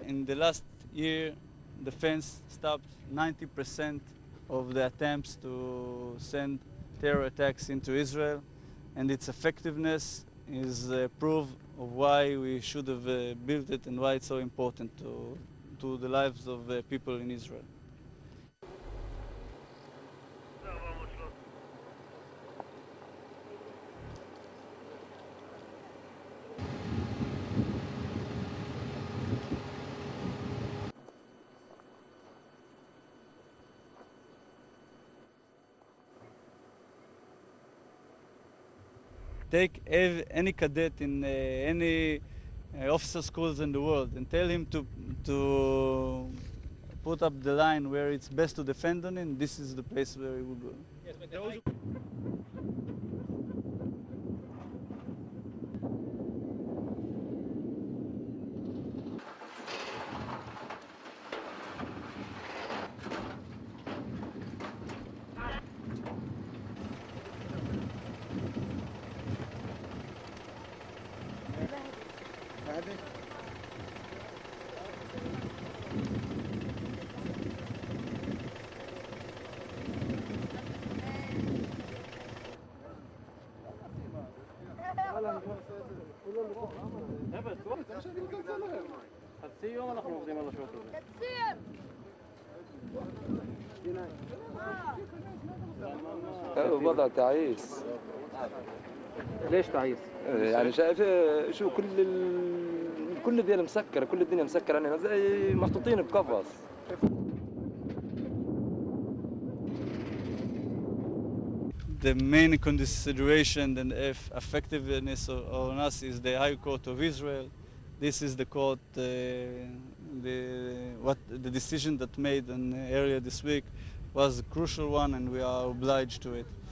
In the last year, defense stopped 90% of the attempts to send terror attacks into Israel, and its effectiveness is proof of why we should have built it and why it's so important to the lives of people in Israel. Take any cadet in any officer schools in the world and tell him to put up the line where it's best to defend on it. This is the place where he will go. Yes, but חצי יום אנחנו עובדים על השוק הזה. وضع تعيس. ليش تعيس؟ يعني شايف شو كل الدنيا مسكرة، كل الدنيا مسكرة، يعني زي محطوطين بقفص. The main consideration and effectiveness on us is the High Court of Israel. This is the court, the decision that made an area this week was a crucial one, and we are obliged to it.